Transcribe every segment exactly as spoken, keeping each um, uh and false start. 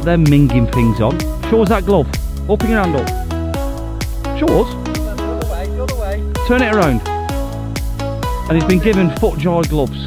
them minging things on. Show us that glove. Open your hand up. Show us. The other way, the other way. Turn it around. And he's been given FootJoy gloves.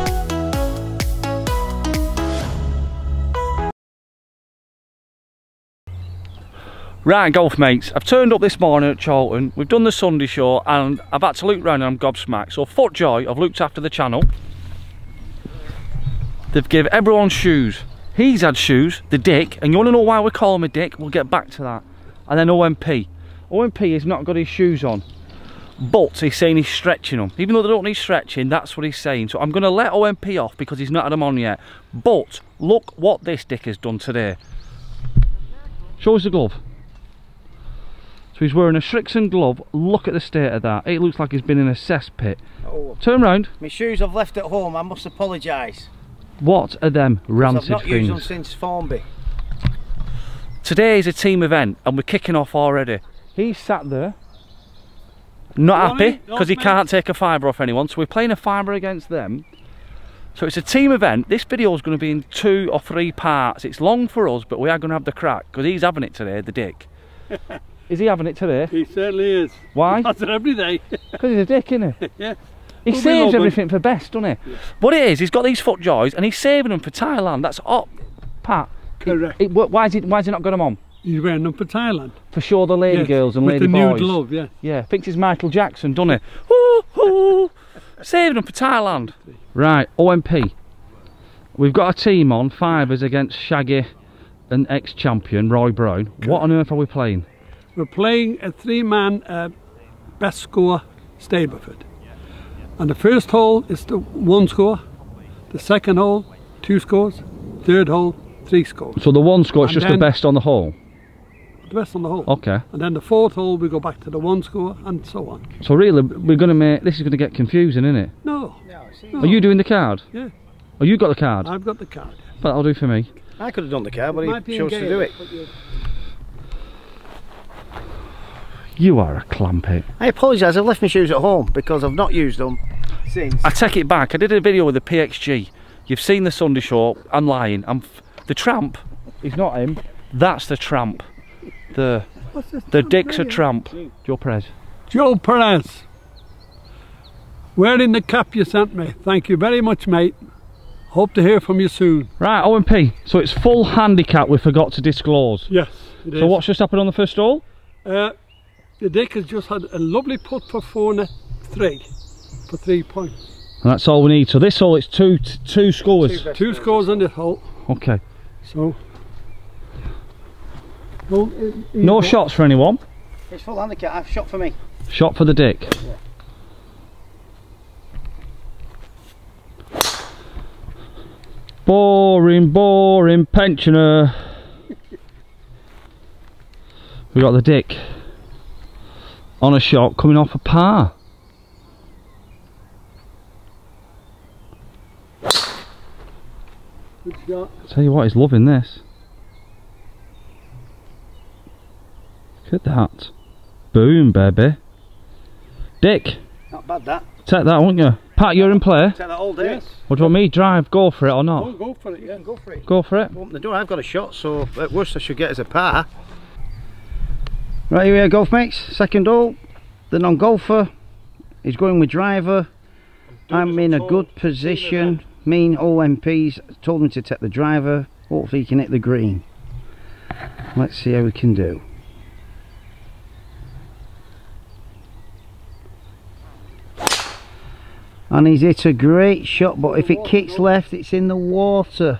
Right, golf mates, I've turned up this morning at Charlton. We've done the Sunday show and I've had to look round and I'm gobsmacked. So FootJoy, I've looked after the channel. They've given everyone shoes. He's had shoes, the Dick, and you want to know why we call him a Dick? We'll get back to that. And then O M P. O M P has not got his shoes on, but he's saying he's stretching them. Even though they don't need stretching, that's what he's saying. So I'm going to let O M P off because he's not had them on yet. But look what this Dick has done today. Show us the glove. So he's wearing a Srixon glove. Look at the state of that. It looks like he's been in a cesspit. Oh. Turn round. My shoes I've left at home, I must apologise. What are them rancid I've not things? used them since Formby. Today is a team event and we're kicking off already. He's sat there, not happy because he can't take a fibre off anyone. So we're playing a fibre against them. So it's a team event. This video is going to be in two or three parts. It's long for us, but we are going to have the crack because he's having it today, the Dick. Is he having it today? He certainly is. Why? That's it every day. Because he's a Dick, isn't he? Yeah. He We'll saves everything for best, doesn't he? Yeah. What it is, he's got these FootJoys and he's saving them for Thailand. That's up, Pat. Correct. It, it, why is he? Why has he not got them on? He's wearing them for Thailand. For sure, the lady Yes, girls and with lady the boys. new glove, yeah. Yeah, thinks he's Michael Jackson, doesn't he? Woo, woo. Saving them for Thailand. Right, O M P. We've got a team on, fivers against Shaggy and ex-champion Roy Brown. Correct. What on earth are we playing? We're playing a three-man uh, best score Stableford. And the first hole is the one score, the second hole, two scores, third hole, three scores. So the one score is And just the best on the hole? The best on the hole. Okay. And then the fourth hole we go back to the one score and so on. So really, we're going to make, this is going to get confusing, isn't it? No. no Are you doing the card? Yeah. Oh, you got the card? I've got the card. But that'll do for me. I could have done the card, but Might be he chose to engaged, do it. You are a clampet. I apologise, I've left my shoes at home because I've not used them since. I take it back, I did a video with the P X G. You've seen the Sunday show, I'm lying. I'm f the tramp, he's not him, that's the tramp. The, the Dick's a tramp. Joe Perez. Joe Perez. Wearing the cap you sent me. Thank you very much, mate. Hope to hear from you soon. Right, O M P, so it's full handicap we forgot to disclose. Yes, it is. So what's just happened on the first hole? Uh, the Dick has just had a lovely putt for four net three, for three points. And that's all we need. So this hole, it's two two scores. Two, Two scores on this hole. Okay. So. Well, it, No shots for anyone. It's full handicap, I've shot for me. Shot for the Dick. Yeah. Boring, boring pensioner. We got the Dick on a shot coming off a par. Good shot. Tell you what, he's loving this. Look at that. Boom, baby. Dick, Not bad that. take that, won't you? Pat, you're in play. Take that all day. Yes. What do you want me? Drive, go for it or Oh, not? go for it, yeah. Go for it. Go for it. Open the door, I've got a shot, so at worst I should get as a par. Right, here we are, golf mates. Second hole. The non-golfer is going with driver. I'm in a good position. Me and O M Ps told him to take the driver. Hopefully he can hit the green. Let's see how we can do. And he's hit a great shot, but if it kicks left, it's in the water.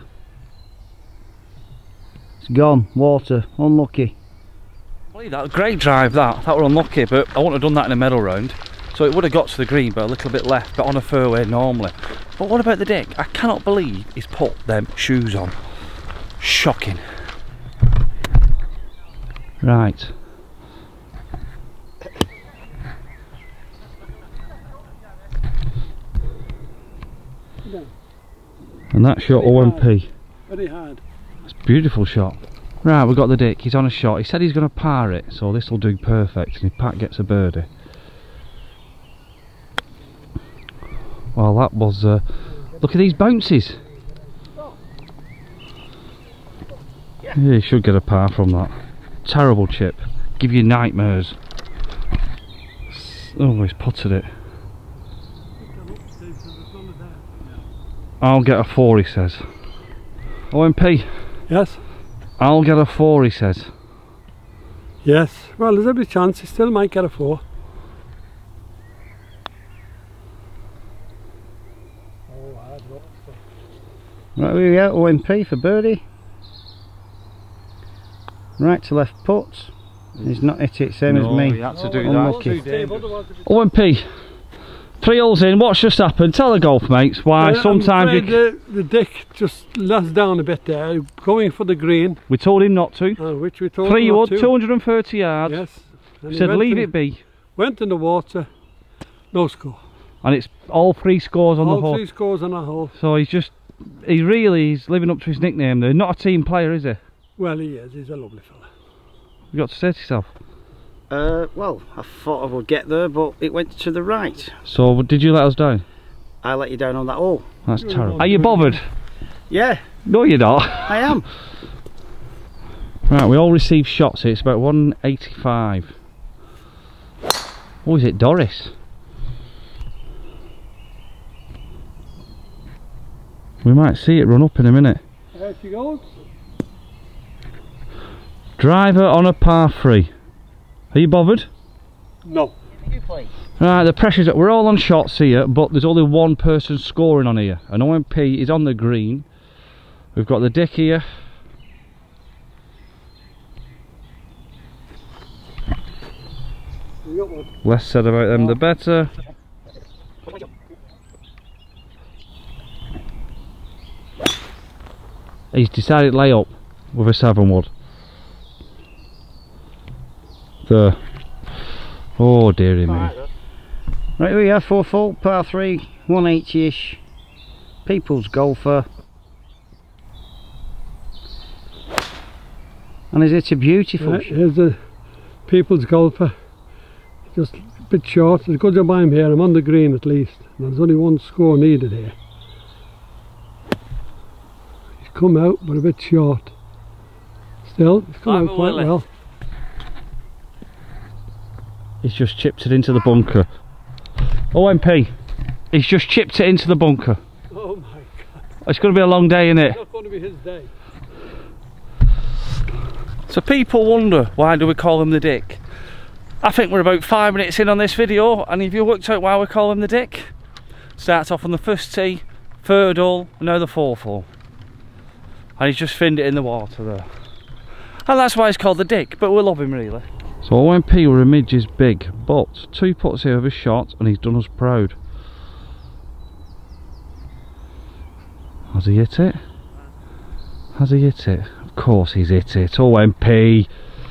It's gone, water, unlucky. Believe that, great drive that. That were unlucky, but I wouldn't have done that in a medal round. So it would have got to the green, but a little bit left, but on a fairway normally. But what about the Dick? I cannot believe he's put them shoes on. Shocking. Right. And that shot O M P. Very hard. It's a beautiful shot. Right, we've got the Dick, he's on a shot. He said he's going to par it, so this will do perfect. And if Pat gets a birdie. Well, that was... Uh, look at these bounces. Yeah, you should get a par from that. Terrible chip. Give you nightmares. Oh, he's putted it. I'll get a four, he says. O M P. Yes? I'll get a four, he says. Yes. Well, there's every chance he still might get a four. Right, here we are, O M P for birdie. Right to left putt. He's not hit it, same No, as me. he had to do Unlucky. that. O M P. Three holes in, what's just happened? Tell the golf mates why Uh, sometimes I'm you... afraid the, the dick just lets down a bit there, going for the green, We told him not to. uh, which we told Three him not wood, to. two hundred thirty yards. Yes. And he Said went leave in- it be. Went in the water, no score. And it's all three scores on All the hole. three scores on a hole. So he's just... He really is living up to his nickname there. Not a team player, is he? Well, he is. He's a lovely fella. You got to say to yourself. Uh, well, I thought I would get there, but it went to the right. So did you let us down? I let you down on that hole. That's You're terrible. not Are you doing bothered? Yeah, No, you're not. I am. Right, we all received shots here. It's about one eighty-five. Oh, is it Doris? We might see it run up in a minute. There she goes. Driver on a par three. Are you bothered? No. Right, the pressure's up. We're all on shots here, but there's only one person scoring on here. And O M P is on the green. We've got the Dick here. We got one. Less said about them, the better. He's decided to lay up with a seven wood. There. Oh dearie me. Right, here we are, four full, par three, one eighty-ish. People's golfer. And is it a beautiful Right, shot? here's the people's golfer. Just a bit short. It's a good job I'm here. I'm on the green at least. And there's only one score needed here. He's come out, but a bit short. Still, he's come Five out quite Willie. well. He's just chipped it into the bunker. O M P. He's just chipped it into the bunker. Oh my God. It's going to be a long day, isn't it? It's not going to be his day. So people wonder, why do we call him the Dick? I think we're about five minutes in on this video, and if you worked out why we call him the Dick, starts off on the first tee, third hole, and now the fourth hole. And he's just finned it in the water there. And that's why he's called the Dick, but we love him really. So O M P were a midge is big, but two putts here with a shot, and he's done us proud. Has he hit it? Has he hit it? Of course he's hit it. O M P.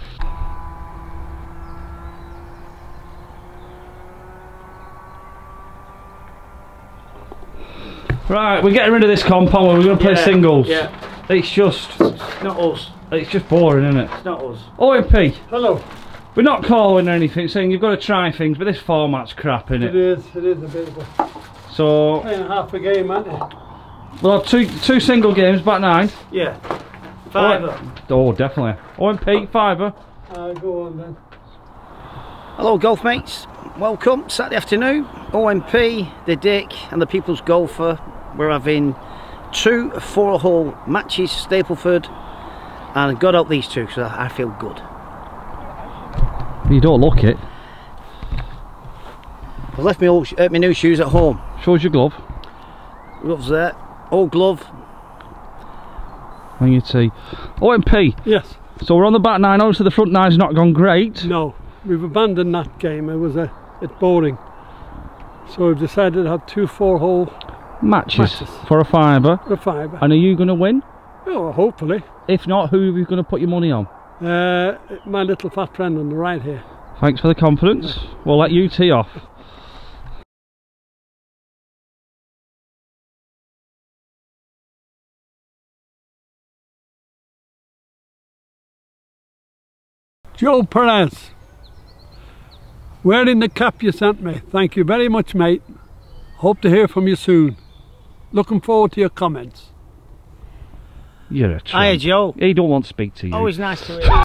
Right, we're getting rid of this compound. We're going to play Yeah, singles. yeah. It's just, Not us. it's just boring, isn't it? It's not us. O M P. Hello. We're not calling anything, saying you've got to try things, but this format's crap, innit? It is. It is a bit of a So playing half a game, aren't it? we'll have two two single games, back nine. Yeah. Fiver. Oh, definitely. O M P, fiver. Uh, go on then. Hello golf mates, welcome, Saturday afternoon. O M P, the Dick and the People's Golfer. We're having two four hole matches, Stapleford, and got out these two, so I feel good. You don't look it. I've left my, old, uh, my new shoes at home. Shows your glove. Gloves there, old glove. And you see. O M P. Yes. So we're on the back nine, obviously the front nine's not gone great. No. We've abandoned that game. It was a bit boring. So we've decided to have two four-hole Matches, Matches. for a fiver. for a fiver. And are you going to win? Oh, hopefully. If not, who are you going to put your money on? Uh, my little fat friend on the right here. Thanks for the confidence. We'll let you tee off. Joe Perez, wearing the cap you sent me. Thank you very much, mate. Hope to hear from you soon. Looking forward to your comments. You're a tramp. Hiya, Joe. He don't want to speak to you. Always nice to hear.